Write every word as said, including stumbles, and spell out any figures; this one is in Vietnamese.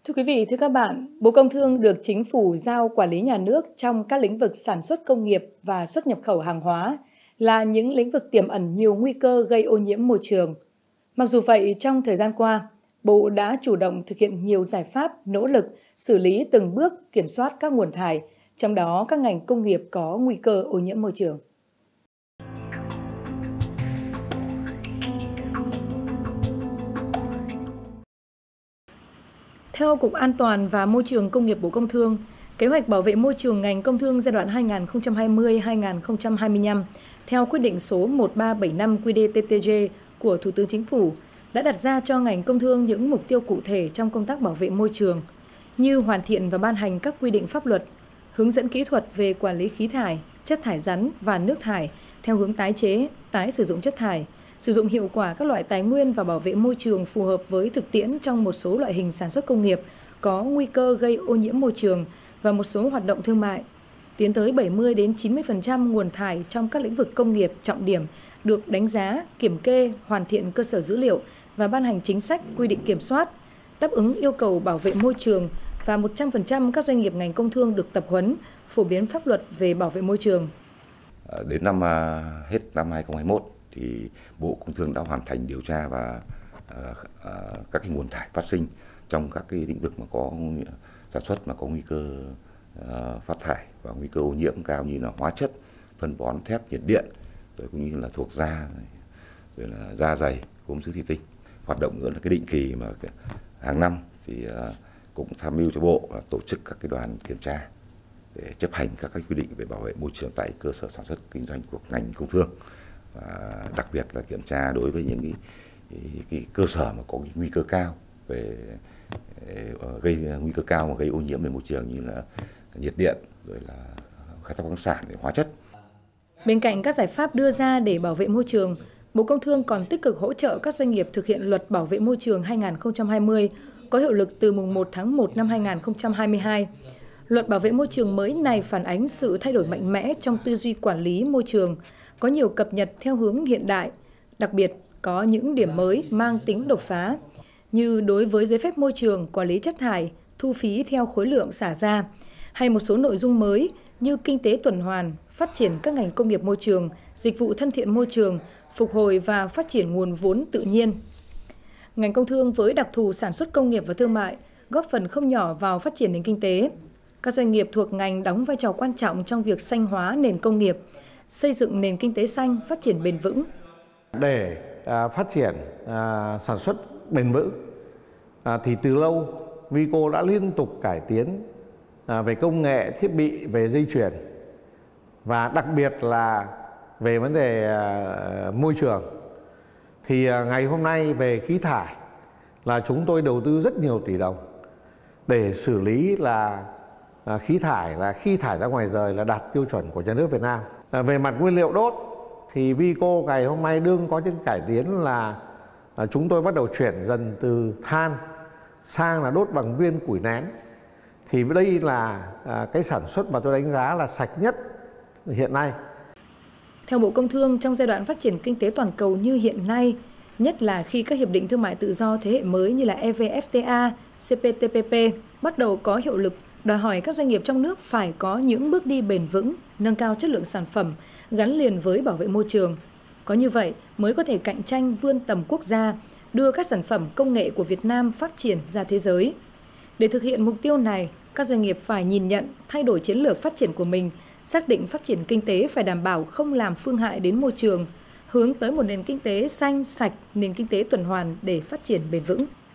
Thưa quý vị, thưa các bạn, Bộ Công Thương được Chính phủ giao quản lý nhà nước trong các lĩnh vực sản xuất công nghiệp và xuất nhập khẩu hàng hóa là những lĩnh vực tiềm ẩn nhiều nguy cơ gây ô nhiễm môi trường. Mặc dù vậy, trong thời gian qua, Bộ đã chủ động thực hiện nhiều giải pháp, nỗ lực xử lý từng bước kiểm soát các nguồn thải, trong đó các ngành công nghiệp có nguy cơ ô nhiễm môi trường. Theo Cục An toàn và Môi trường Công nghiệp Bộ Công Thương, Kế hoạch bảo vệ môi trường ngành công thương giai đoạn hai nghìn không trăm hai mươi đến hai nghìn không trăm hai mươi lăm theo quyết định số một ba bảy năm Q D T T G của Thủ tướng Chính phủ đã đặt ra cho ngành công thương những mục tiêu cụ thể trong công tác bảo vệ môi trường, như hoàn thiện và ban hành các quy định pháp luật, hướng dẫn kỹ thuật về quản lý khí thải, chất thải rắn và nước thải theo hướng tái chế, tái sử dụng chất thải, sử dụng hiệu quả các loại tài nguyên và bảo vệ môi trường phù hợp với thực tiễn trong một số loại hình sản xuất công nghiệp có nguy cơ gây ô nhiễm môi trường và một số hoạt động thương mại. Tiến tới bảy mươi đến chín mươi phần trăm nguồn thải trong các lĩnh vực công nghiệp trọng điểm được đánh giá, kiểm kê, hoàn thiện cơ sở dữ liệu và ban hành chính sách quy định kiểm soát, đáp ứng yêu cầu bảo vệ môi trường và một trăm phần trăm các doanh nghiệp ngành công thương được tập huấn, phổ biến pháp luật về bảo vệ môi trường. Đến năm hết năm hai nghìn không trăm hai mươi mốt thì Bộ Công Thương đã hoàn thành điều tra và uh, uh, các cái nguồn thải phát sinh trong các cái lĩnh vực mà có sản xuất mà có nguy cơ uh, phát thải và nguy cơ ô nhiễm cao, như là hóa chất, phân bón, thép, nhiệt điện, rồi cũng như là thuộc da, rồi là da dày, gốm sứ thủy tinh. Hoạt động nữa là cái định kỳ mà hàng năm thì uh, cũng tham mưu cho Bộ uh, tổ chức các cái đoàn kiểm tra để chấp hành các cái quy định về bảo vệ môi trường tại cơ sở sản xuất kinh doanh của ngành công thương. Và đặc biệt là kiểm tra đối với những cái, cái, cái cơ sở mà có cái nguy cơ cao về gây nguy cơ cao và gây ô nhiễm về môi trường, như là nhiệt điện, rồi là khai thác khoáng sản, để hóa chất. Bên cạnh các giải pháp đưa ra để bảo vệ môi trường, Bộ Công Thương còn tích cực hỗ trợ các doanh nghiệp thực hiện Luật Bảo vệ môi trường hai nghìn không trăm hai mươi có hiệu lực từ mùng một tháng một năm hai nghìn không trăm hai mươi hai. Luật Bảo vệ môi trường mới này phản ánh sự thay đổi mạnh mẽ trong tư duy quản lý môi trường, có nhiều cập nhật theo hướng hiện đại, đặc biệt có những điểm mới mang tính đột phá, như đối với giấy phép môi trường, quản lý chất thải, thu phí theo khối lượng xả ra, hay một số nội dung mới như kinh tế tuần hoàn, phát triển các ngành công nghiệp môi trường, dịch vụ thân thiện môi trường, phục hồi và phát triển nguồn vốn tự nhiên. Ngành công thương với đặc thù sản xuất công nghiệp và thương mại góp phần không nhỏ vào phát triển nền kinh tế. Các doanh nghiệp thuộc ngành đóng vai trò quan trọng trong việc xanh hóa nền công nghiệp, xây dựng nền kinh tế xanh phát triển bền vững. Để à, phát triển à, sản xuất bền vững à, thì từ lâu Vico đã liên tục cải tiến à, về công nghệ, thiết bị, về dây chuyền và đặc biệt là về vấn đề à, môi trường. Thì à, ngày hôm nay về khí thải là chúng tôi đầu tư rất nhiều tỷ đồng để xử lý là à, khí thải là khi thải ra ngoài rời là đạt tiêu chuẩn của nhà nước Việt Nam. À, về mặt nguyên liệu đốt thì Vico ngày hôm nay đương có những cải tiến là à, chúng tôi bắt đầu chuyển dần từ than sang là đốt bằng viên củi nén. Thì đây là à, cái sản xuất mà tôi đánh giá là sạch nhất hiện nay. Theo Bộ Công Thương, trong giai đoạn phát triển kinh tế toàn cầu như hiện nay, nhất là khi các hiệp định thương mại tự do thế hệ mới như là E V F T A, C P T P P bắt đầu có hiệu lực, đòi hỏi các doanh nghiệp trong nước phải có những bước đi bền vững, nâng cao chất lượng sản phẩm, gắn liền với bảo vệ môi trường. Có như vậy mới có thể cạnh tranh vươn tầm quốc gia, đưa các sản phẩm công nghệ của Việt Nam phát triển ra thế giới. Để thực hiện mục tiêu này, các doanh nghiệp phải nhìn nhận, thay đổi chiến lược phát triển của mình, xác định phát triển kinh tế phải đảm bảo không làm phương hại đến môi trường, hướng tới một nền kinh tế xanh, sạch, nền kinh tế tuần hoàn để phát triển bền vững.